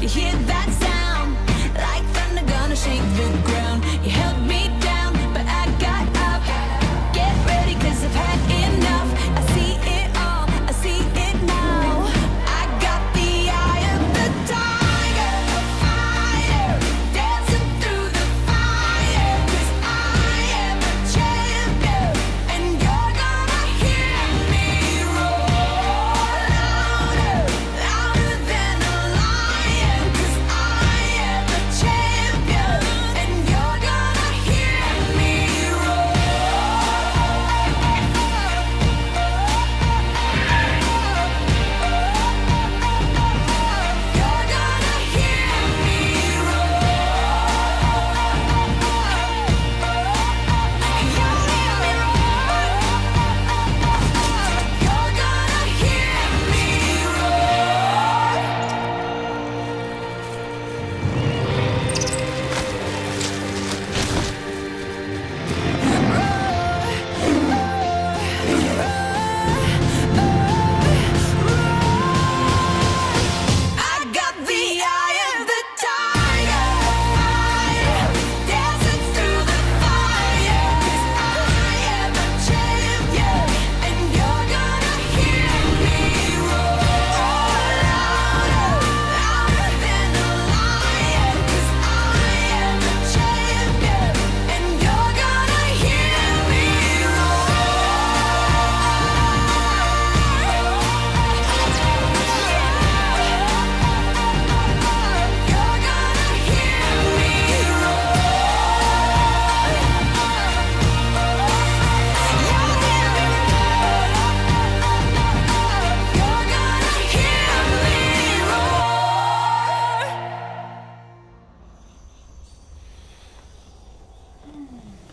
You hear that sound? Like thunder gonna shake the ground. You held me down, but I got up. Get ready, 'cause I've had enough. I see it all, I see it now. I got the eye of the tiger, a fighter, dancing through the fire. 'Cause I am a champion, and you're gonna hear me roar louder, louder than a lion. 'Cause I am a champion, and you're gonna hear me roar. You're gonna hear me I got the eye of the tiger, fire, dancing through the fire. 'Cause I am a champion, and you're gonna hear me roar louder, louder than a lion. 'Cause I am a champion, and you're gonna hear me roar.